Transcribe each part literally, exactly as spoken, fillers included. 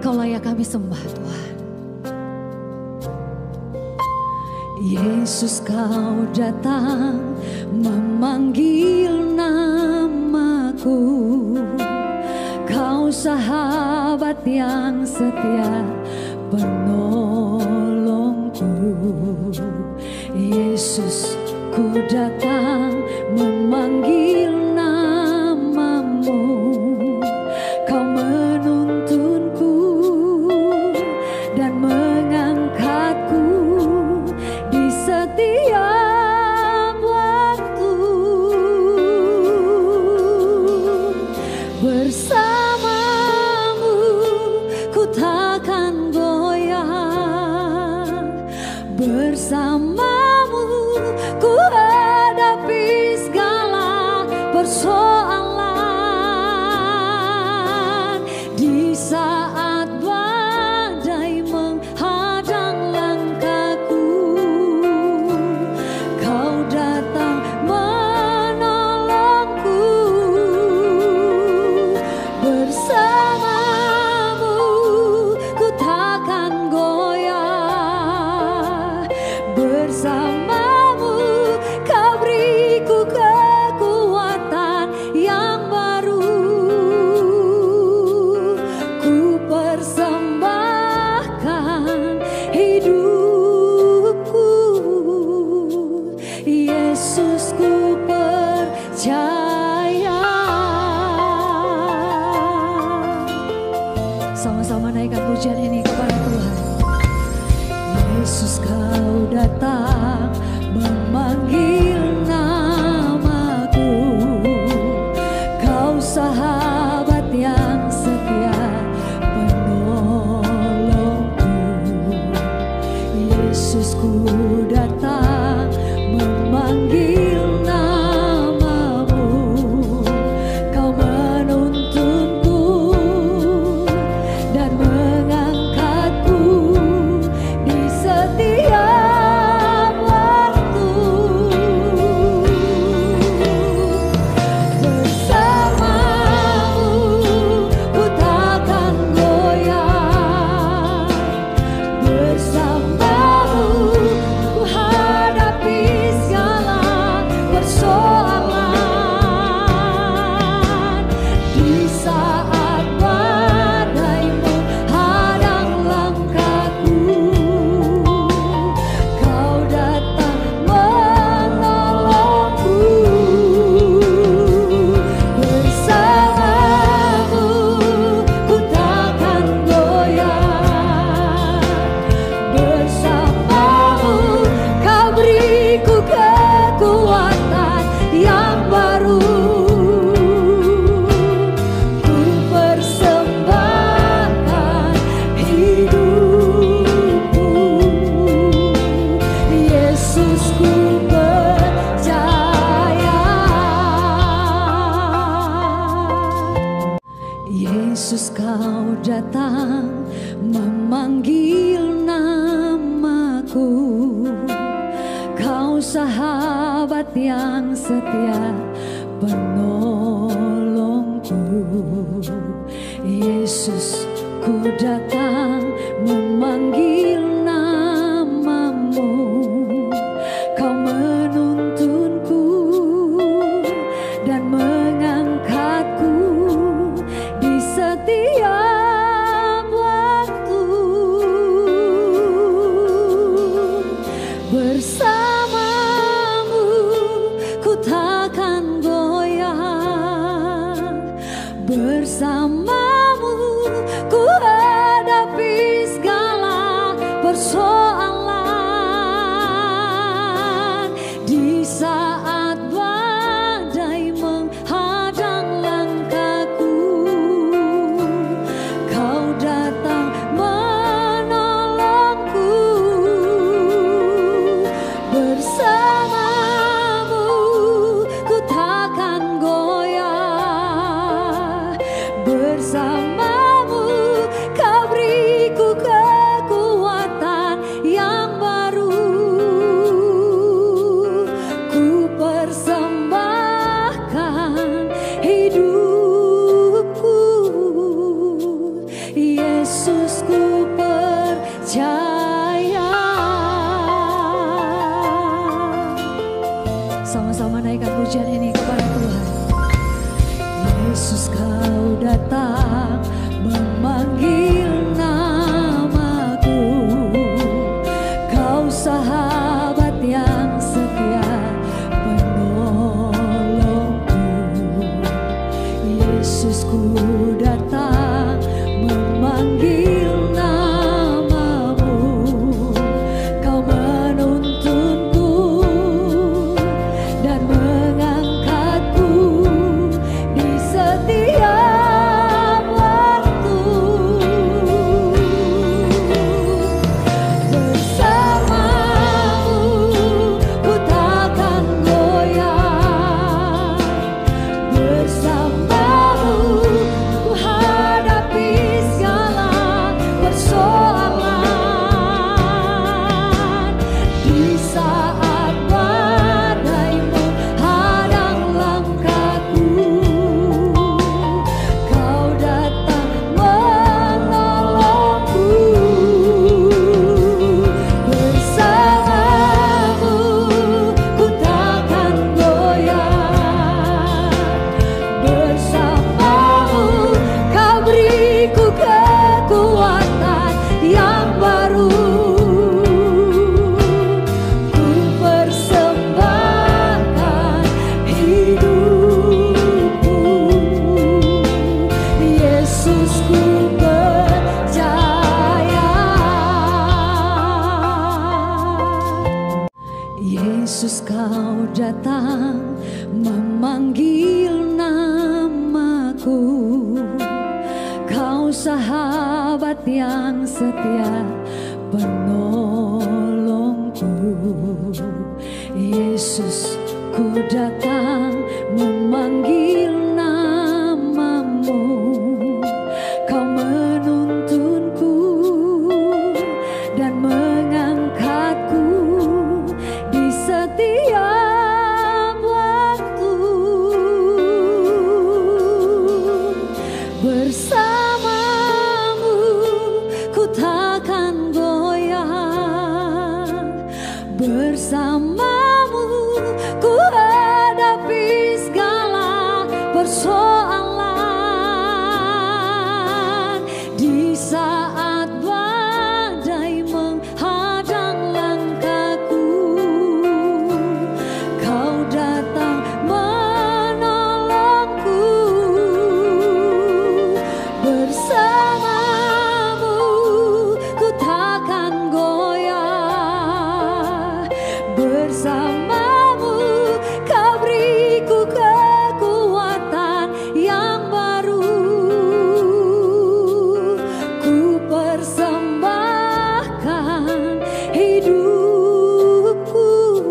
Kau layak kami sembah Tuhan. Yesus, Kau datang memanggil namaku. Kau sahabat yang setia, penolongku. Yesus, ku datang memanggil namamu. Kau menuntunku dan mengangkatku di setiap waktu. Bersamamu ku takkan goyah. Bersamamu ku hadapi segala persoalan. Di saat badai menghadang langkahku, Kau datang menolongku. Bersamamu ku takkan goyah. Bersamamu Kau beriku kekuatan yang baru. Ku persembahkan hidupku. Yesus, ku percaya. Sama-sama naikkan pujian ini kepada Tuhan. Yesus, Kau datang memanggil namaku. Kau sahabat yang setia, penolongku. Yesus, ku datang memanggil namamu. Kau menuntunku dan mengangkatku di setiap waktu. Bersamamu ku takkan goyah. Bersamamu ku hadapi segala persoalan. Di saat badai menghadang langkahku, Kau datang menolongku. Bersamamu ku takkan goyah. Bersamamu Kau beriku kekuatan yang baru. Ku persembahkan hidupku. Yesus, ku percaya. Yesus, Kau datang memanggil namaku. Kau sahabat yang setia, penolongku. Yesus, ku datang memanggil namamu. Kau menuntunku dan mengangkatku di setiap waktu. Bersamamu ku takkan goyah. Bersamamu ku hadapi segala datang memanggil namaku. Kau sahabat yang setia penolongku. Yesus, ku datang memanggil namamu. Kau menuntunku dan mengangkatku di setiap waktu. Bersamamu ku takkan goyah. Bersamamu ku hadapi segala persoalan. Di saat badai menghadang langkahku, Kau datang menolongku. Bersamamu ku takkan goyah. Bersamamu Kau beriku kekuatan yang baru. Ku persembahkan hidupku. Yesus, ku percaya. Yesus, Kau datang memanggil namaku. Kau sahabat yang setia penolongku. Yesus, ku datang memanggil namamu. Kau menuntunku dan mengangkatku di setiap waktu. Bersamamu ku takkan goyah. Bersamamu ku hadapi segala persoalan. Di saat badai menghadang langkahku, Kau datang menolongku. Bersamamu ku takkan goyah. Bersamamu Kau beriku kekuatan yang baru. Ku persembahkan hidupku.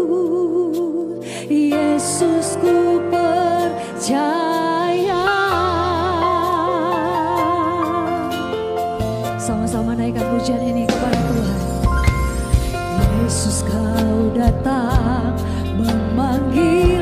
Yesus, ku percaya. Sama-sama naikkan pujian ini kepada Tuhan. Yesus, Kau datang memanggil